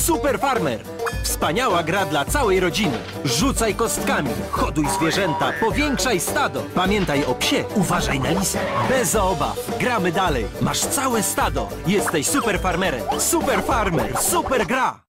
Super Farmer. Wspaniała gra dla całej rodziny. Rzucaj kostkami, hoduj zwierzęta, powiększaj stado. Pamiętaj o psie, uważaj na lisę. Bez obaw, gramy dalej. Masz całe stado. Jesteś Super Farmerem. Super Farmer, super gra.